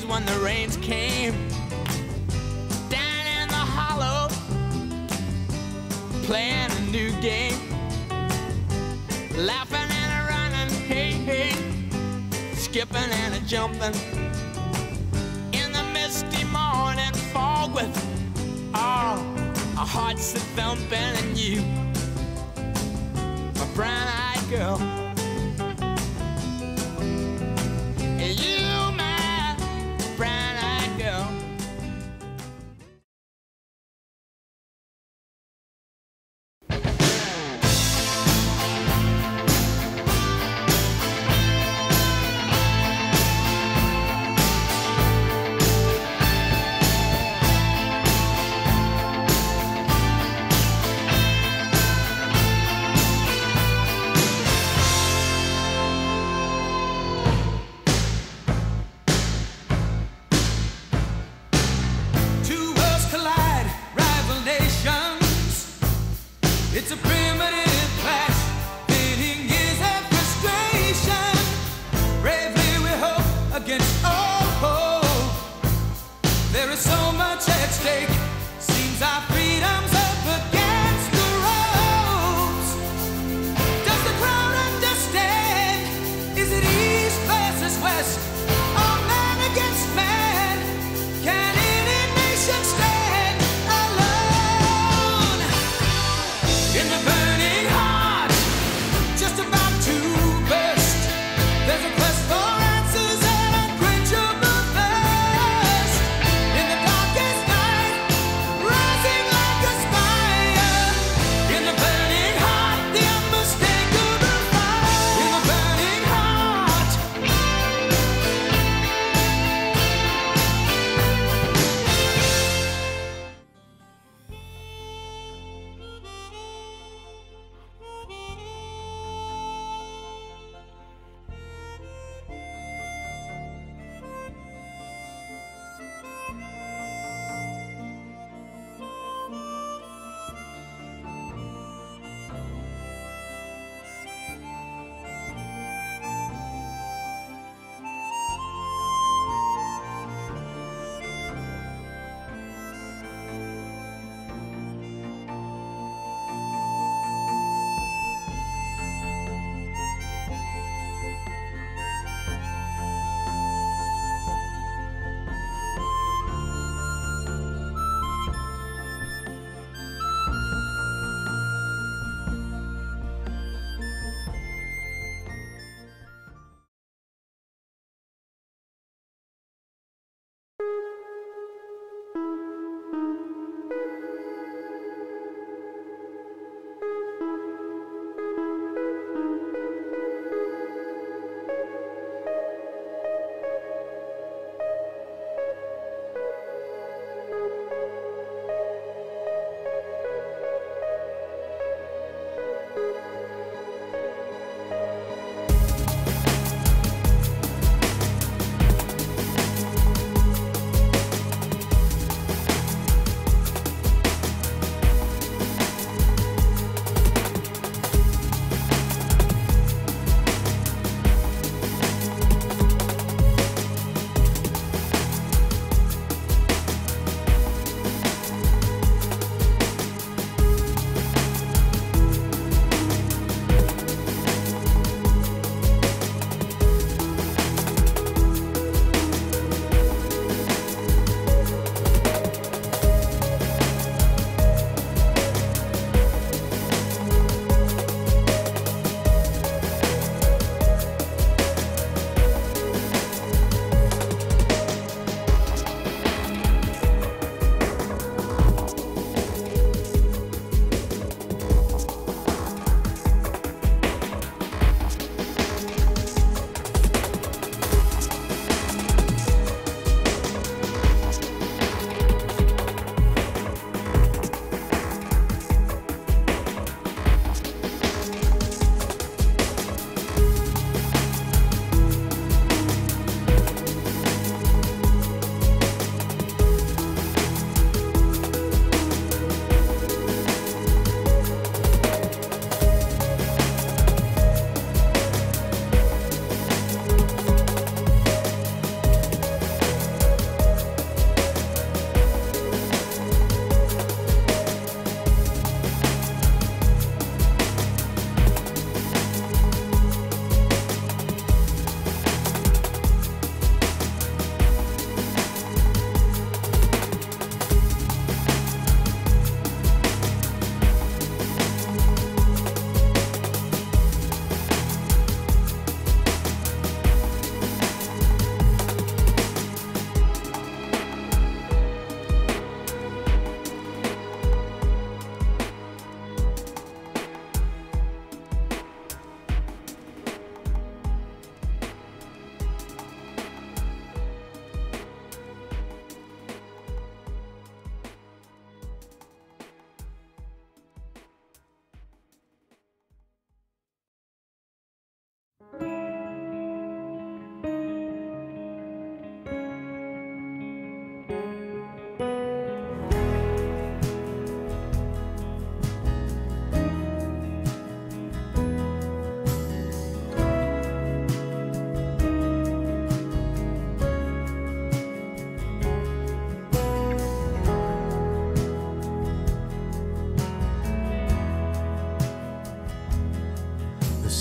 when the rains came. Down in the hollow, playing a new game. Laughing and a running, hey, hey. Skipping and a jumping. In the misty morning fog with all our hearts a thumping. And you, my brown-eyed girl. You, my brown-eyed girl.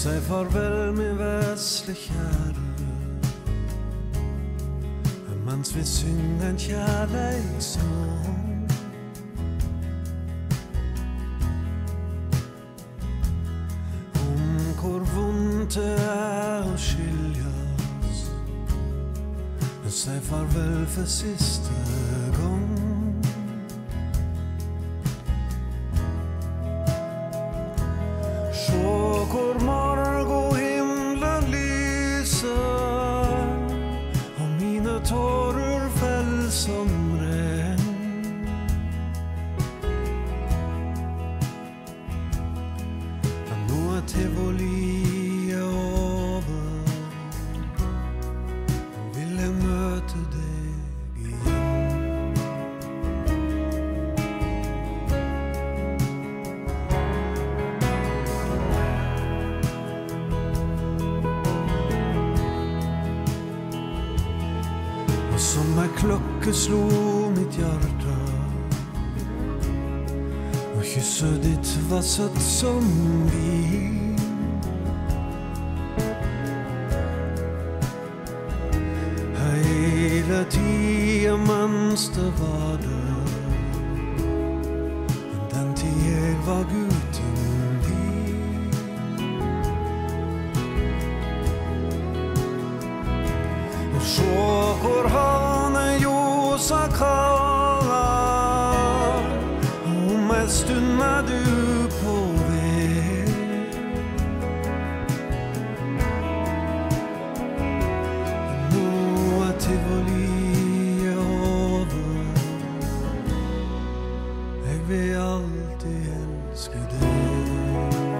Si farvel, min vesle kjære, mens vi synger en kjærleikssang. Om hvor vondt det å skiljas, si farvel for siste gang. Sjå hvor morgenhimmelen lyser, og mine tårer fell som regn. Men nå tivoliet over, og vil jeg møte deg igjen. Og som ei klokke slo mitt hjerte, og kysset ditt var søtt som vin. Hele tiden mens det var der, men den tid jeg var gutten din. Og sjå hvor havnen ljosa kaller, om en stund du på vei. Nå tivoliet over, jeg vil alltid elske deg.